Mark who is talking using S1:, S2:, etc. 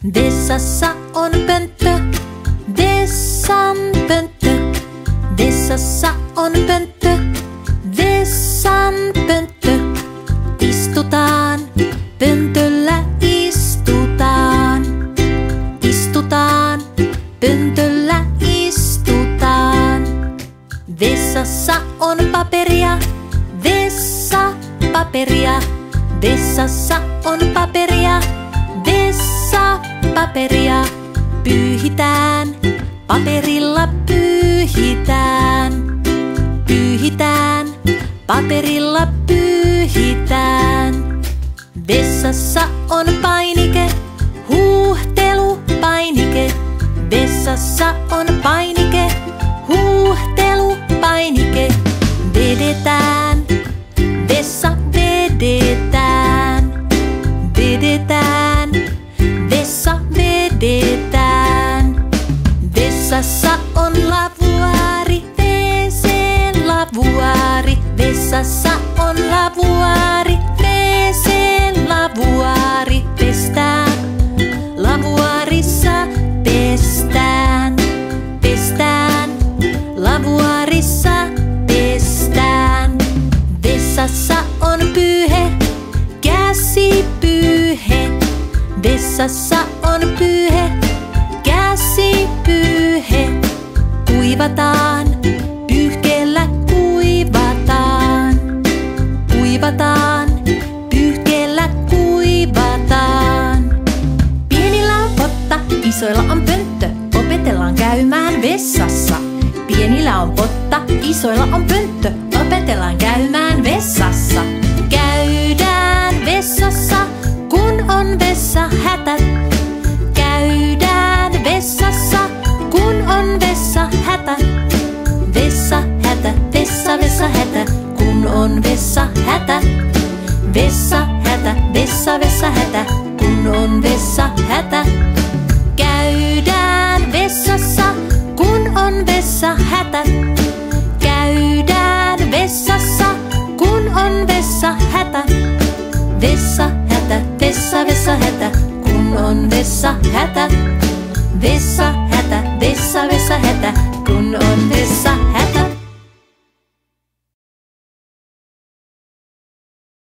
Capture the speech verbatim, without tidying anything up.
S1: Vessassa on pönttö, vessan pönttö. Vessassa on pönttö, vessan pönttö. Istutaan, pöntöllä istutaan. Istutaan, pöntöllä istutaan. Vessassa on paperia, vessa paperia. Vessassa on paperia, vessa paperia. Pyyhitään, paperilla pyyhitään. Pyyhitään, paperilla pyyhitään. Vessassa on painike, huuhtelupainike. Vessassa on painike, huuhtelupainike. Vedetään, vessa vedetään. Vedetään, vessa vedetään. Vessassa on lavuaari, wc lavuaari. Vessassa on lavuaari, wc lavuaari. Pestään, lavuaarissa pestään. Pestään, lavuaarissa pestään. Vessassa on pyyhe, käsipyyhe. Vessassa on pyyhe, käsipyyhe. Kuivataan, pyyhkeellä kuivataan. Kuivataan, pyyhkeellä kuivataan. Pienillä on potta, isoilla on pönttö. Opetellaan käymään vessassa. Pienillä on potta, isoilla on pönttö. Opetellaan käymään vessassa. Käydään vessassa, kun on vessahätä. Käydään vessassa, kun on vessahätä. Vessahätä, vessa, vessahätä, kun on vessahätä. Vessahätä, vessa, vessahätä, kun on vessahätä. Käydään vessassa, kun on vessahätä. Käydään vessassa, kun on vessahätä. Vessahätä, vessa, vessahätä, kun on vessahätä. Vessahätä, vessa, vessahätä, kun on vessahätä.